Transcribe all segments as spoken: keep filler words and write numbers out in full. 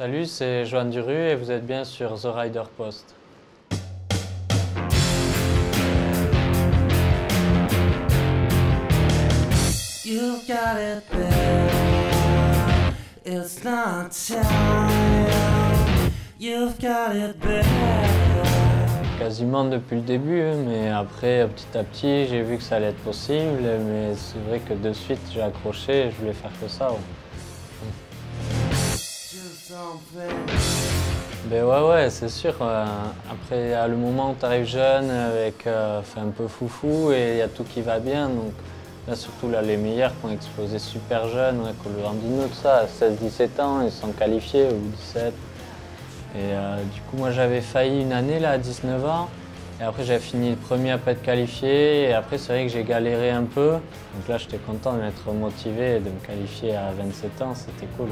Salut, c'est Johan Duru et vous êtes bien sur The Rider Post. You've got it there. It's not time. You've got it there. Quasiment depuis le début, mais après, petit à petit, j'ai vu que ça allait être possible. Mais c'est vrai que de suite, j'ai accroché et je voulais faire que ça. Ouais. Ben ouais, ouais, c'est sûr. Euh, après, il y a le moment où tu arrives jeune, avec euh, fait un peu foufou, et il y a tout qui va bien. Donc là, surtout là, les meilleurs qui ont explosé super jeunes, ouais, comme le Andino, tout ça, à seize dix-sept ans, ils sont qualifiés, ou dix-sept. Et euh, du coup, moi, j'avais failli une année là, à dix-neuf ans. Et après, j'ai fini le premier à pas être qualifié. Et après, c'est vrai que j'ai galéré un peu. Donc là, j'étais content de m'être motivé et de me qualifier à vingt-sept ans. C'était cool.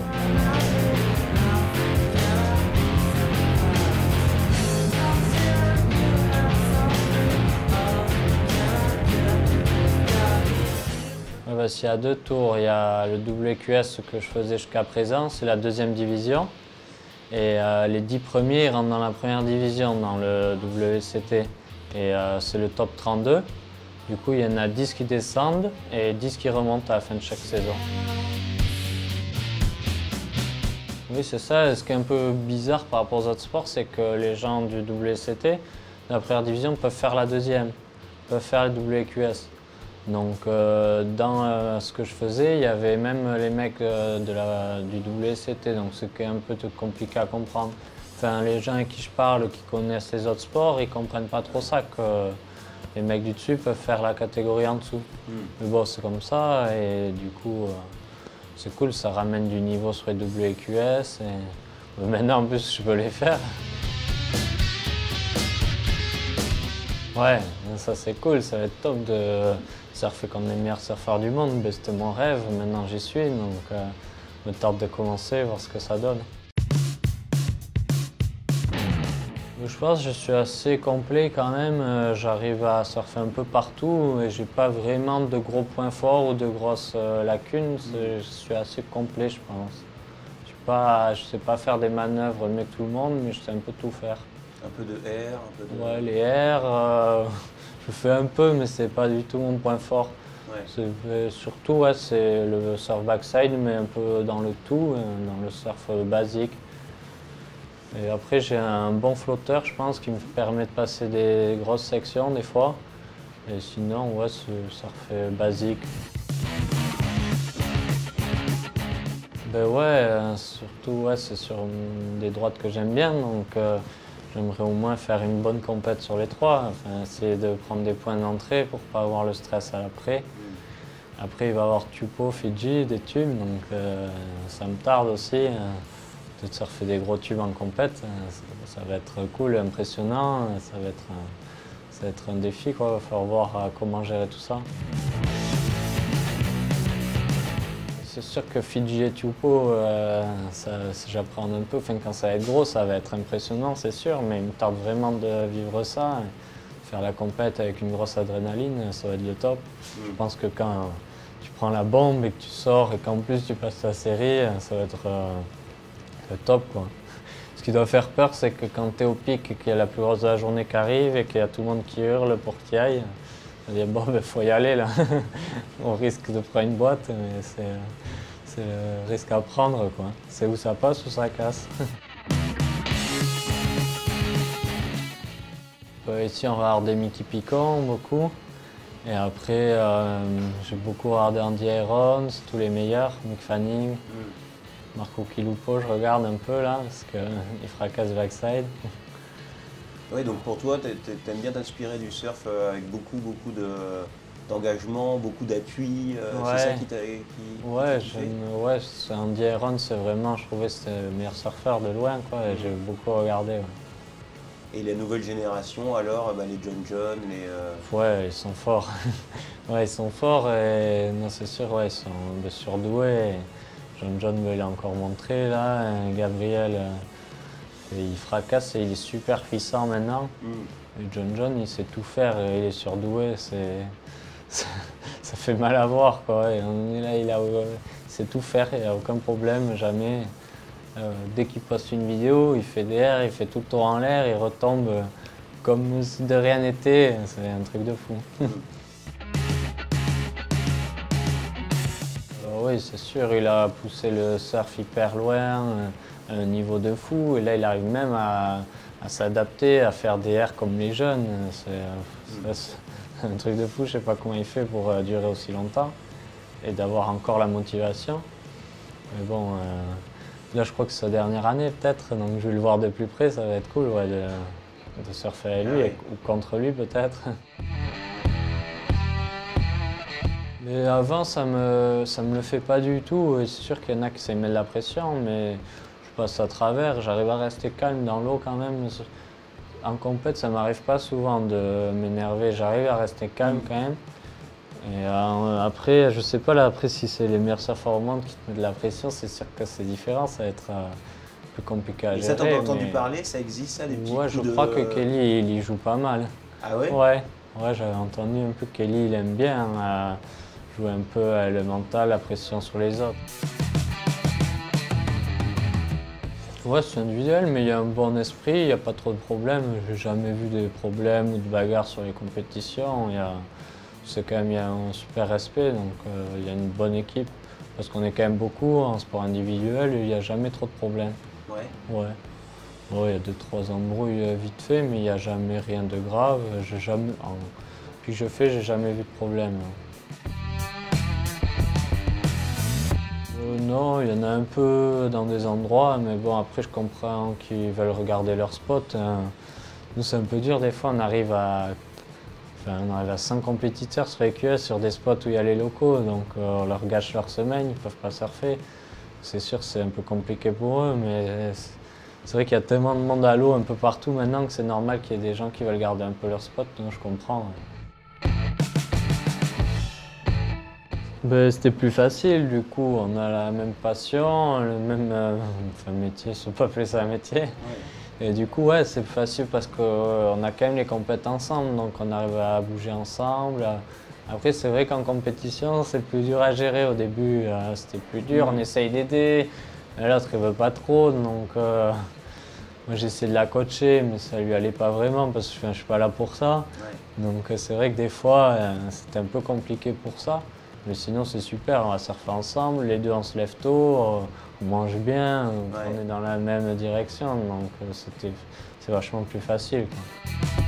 Ouais, bah, s'il y a deux tours, il y a le W Q S que je faisais jusqu'à présent. C'est la deuxième division. Et euh, les dix premiers rentrent dans la première division, dans le W C T. Et euh, c'est le top trente-deux. Du coup, il y en a dix qui descendent et dix qui remontent à la fin de chaque saison. Oui, c'est ça. Ce qui est un peu bizarre par rapport aux autres sports, c'est que les gens du W C T, de la première division, peuvent faire la deuxième, peuvent faire le W Q S. Donc euh, dans euh, ce que je faisais, il y avait même les mecs euh, de la, du W C T, donc ce qui est un peu compliqué à comprendre. Enfin, les gens avec qui je parle, qui connaissent les autres sports, ils ne comprennent pas trop ça, que les mecs du dessus peuvent faire la catégorie en dessous. Mm. Mais bon, c'est comme ça, et du coup, euh, c'est cool, ça ramène du niveau sur les W Q S, et maintenant en plus je peux les faire. Ouais, ça c'est cool, ça va être top de surfer comme les meilleurs surfeurs du monde. C'était mon rêve, maintenant j'y suis, donc euh, me tarde de commencer, voir ce que ça donne. Je pense que je suis assez complet quand même, j'arrive à surfer un peu partout et j'ai pas vraiment de gros points forts ou de grosses euh, lacunes, je suis assez complet je pense. Je sais pas, je sais pas faire des manœuvres mieux que tout le monde, mais je sais un peu tout faire. Un peu de air, un peu de... Ouais, les airs, euh, je fais un peu, mais c'est pas du tout mon point fort. Ouais. Surtout, ouais, c'est le surf backside, mais un peu dans le tout, dans le surf basique. Et après, j'ai un bon flotteur, je pense, qui me permet de passer des grosses sections des fois. Et sinon, ouais, c'est le surf basique. Ben ouais, surtout, ouais, c'est sur des droites que j'aime bien, donc euh, j'aimerais au moins faire une bonne compète sur les trois, enfin, essayer de prendre des points d'entrée pour ne pas avoir le stress à l'après. Après, il va y avoir Tupou, Fidji, des tubes, donc euh, ça me tarde aussi euh, de surfer des gros tubes en compète. Ça, ça va être cool, impressionnant, ça va être un, ça va être un défi, quoi. Il va falloir voir euh, comment gérer tout ça. C'est sûr que Fidji et Tupou, euh, j'apprends un peu. Enfin, quand ça va être gros, ça va être impressionnant, c'est sûr, mais il me tarde vraiment de vivre ça. Faire la compète avec une grosse adrénaline, ça va être le top. Mm. Je pense que quand tu prends la bombe et que tu sors et qu'en plus tu passes ta série, ça va être euh, le top, quoi. Ce qui doit faire peur, c'est que quand tu es au pic et qu'il y a la plus grosse de la journée qui arrive et qu'il y a tout le monde qui hurle pour qu'il y aille, on dit bon, ben faut y aller là. On risque de prendre une boîte, mais c'est le risque à prendre, quoi. C'est où ça passe ou ça casse. Ici, on va regarder Mickey Picon beaucoup. Et après, euh, j'ai beaucoup regardé Andy Irons, tous les meilleurs, Mick Fanning, mm. Marco Chilupo, je regarde un peu là, parce qu'il fracasse backside. Oui, donc pour toi, tu aimes bien t'inspirer du surf avec beaucoup, beaucoup d'engagement, beaucoup d'appui. Euh, ouais. C'est ça qui t'a qui, Ouais, qui ouais, Andy Irons, c'est vraiment, je trouvais que c'était le meilleur surfeur de loin, quoi, et mm. j'ai beaucoup regardé. Ouais. Et la nouvelle génération, alors, bah, les John John, les... Euh... Ouais, ils sont forts. Ouais, ils sont forts et non, c'est sûr, ouais, ils sont surdoués. John John me l'a encore montré, là. Gabriel, il fracasse et il est super puissant maintenant. Mm. Et John John, il sait tout faire, il est surdoué. C'est... Ça fait mal à voir, quoi. Et on est là, il, a... il sait tout faire, il n'y a aucun problème, jamais. Euh, dès qu'il poste une vidéo, il fait des airs, il fait tout le tour en l'air, il retombe euh, comme si de rien n'était. C'est un truc de fou. Alors oui, c'est sûr, il a poussé le surf hyper loin, à un niveau de fou. Et là, il arrive même à, à s'adapter, à faire des airs comme les jeunes. C'est un truc de fou, je ne sais pas comment il fait pour euh, durer aussi longtemps et d'avoir encore la motivation. Mais bon, euh, là je crois que c'est sa dernière année peut-être, donc je vais le voir de plus près, ça va être cool ouais, de, de surfer avec lui, et, ou contre lui peut-être. Mais avant ça me, ça me le fait pas du tout, c'est sûr qu'il y en a qui s'y mettent de la pression, mais je passe à travers, j'arrive à rester calme dans l'eau quand même. En compète, ça m'arrive pas souvent de m'énerver, j'arrive à rester calme quand même. Et euh, après, je sais pas là, après si c'est les meilleurs surfeurs au monde qui te mettent de la pression, c'est sûr que c'est différent, ça va être euh, plus compliqué à et gérer. Et ça, t'en as entendu mais... parler, ça existe ça, des petits Ouais, coups je de... crois que Kelly, il y joue pas mal. Ah ouais? Ouais, ouais j'avais entendu un peu que Kelly, il aime bien euh, jouer un peu euh, le mental, la pression sur les autres. Ouais, c'est individuel, mais il y a un bon esprit, il n'y a pas trop de problèmes. J'ai jamais vu de problèmes ou de bagarres sur les compétitions. Il y a... C'est quand même, il y a un super respect, donc euh, il y a une bonne équipe. Parce qu'on est quand même beaucoup en sport individuel, il n'y a jamais trop de problèmes. Ouais. Ouais. Ouais, il y a deux, trois embrouilles vite fait, mais il n'y a jamais rien de grave. J'ai jamais... Depuis que je fais, j'ai jamais vu de problème. Euh, non, il y en a un peu dans des endroits, mais bon, après je comprends qu'ils veulent regarder leur spot. Hein. Nous, c'est un peu dur, des fois, on arrive à, enfin, on arrive à cinq compétiteurs sur les Q S sur des spots où il y a les locaux, donc euh, on leur gâche leur semaine, ils ne peuvent pas surfer. C'est sûr, c'est un peu compliqué pour eux, mais c'est vrai qu'il y a tellement de monde à l'eau un peu partout maintenant que c'est normal qu'il y ait des gens qui veulent garder un peu leur spot, donc je comprends. Ben, c'était plus facile, du coup, on a la même passion, le même euh, enfin, métier, je ne peux pas appeler ça un métier. Ouais. Et du coup, ouais, c'est plus facile parce qu'on euh, a quand même les compétences ensemble, donc on arrive à bouger ensemble. Après, c'est vrai qu'en compétition, c'est plus dur à gérer au début, euh, c'était plus dur, mmh. On essaye d'aider, l'autre il veut pas trop, donc euh, moi j'essaie de la coacher, mais ça lui allait pas vraiment parce que je ne suis pas là pour ça. Ouais. Donc c'est vrai que des fois, euh, c'était un peu compliqué pour ça. Mais sinon c'est super, on va surfer ensemble, les deux on se lève tôt, on mange bien, ouais. On est dans la même direction, donc c'était, c'est vachement plus facile. Quoi.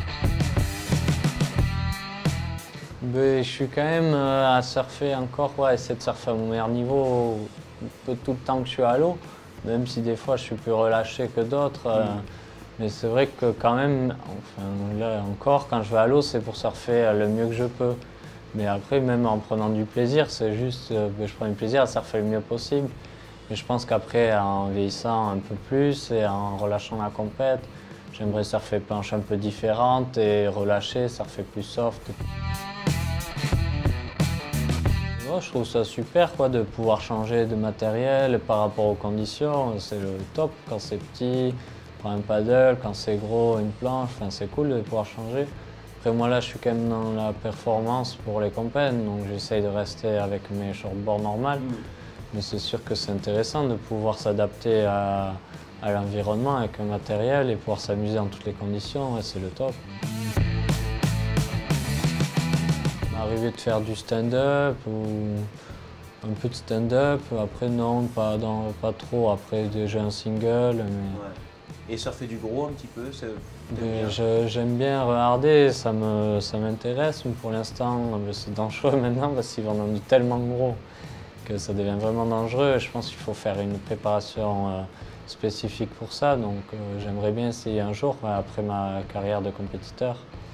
Mais je suis quand même à surfer encore, ouais, essayer de surfer à mon meilleur niveau tout le temps que je suis à l'eau, même si des fois je suis plus relâché que d'autres. Mmh. Mais c'est vrai que quand même, enfin, là encore, quand je vais à l'eau, c'est pour surfer le mieux que je peux. Mais après, même en prenant du plaisir, c'est juste que euh, je prends du plaisir à surfer le mieux possible. Mais je pense qu'après, en vieillissant un peu plus et en relâchant la compète, j'aimerais surfer planche un peu différente et relâcher, surfer plus soft. Moi, je trouve ça super quoi, de pouvoir changer de matériel par rapport aux conditions. C'est le top quand c'est petit, prends un paddle, quand c'est gros, une planche. Enfin, c'est cool de pouvoir changer. Après moi là je suis quand même dans la performance pour les compètes, donc j'essaye de rester avec mes shortboards normales. Mmh. Mais c'est sûr que c'est intéressant de pouvoir s'adapter à, à l'environnement avec un matériel et pouvoir s'amuser dans toutes les conditions, ouais, c'est le top. Il m'est arrivé de faire du stand-up ou un peu de stand-up, après non, pas, dans, pas trop, après déjà un single. Mais... Ouais. Et surfer du gros un petit peu, j'aime bien regarder, ça me, ça m'intéresse, mais pour l'instant c'est dangereux maintenant parce qu'ils vendent tellement gros que ça devient vraiment dangereux. Je pense qu'il faut faire une préparation euh, spécifique pour ça, donc euh, j'aimerais bien essayer un jour après ma carrière de compétiteur.